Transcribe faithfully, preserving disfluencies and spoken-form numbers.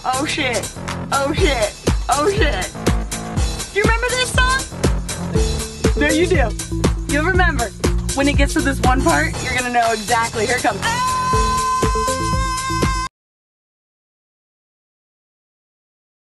Oh shit. Oh shit. Oh shit. Do you remember this song? No, you do. You'll remember. When it gets to this one part, you're gonna know exactly. Here it comes. Ah!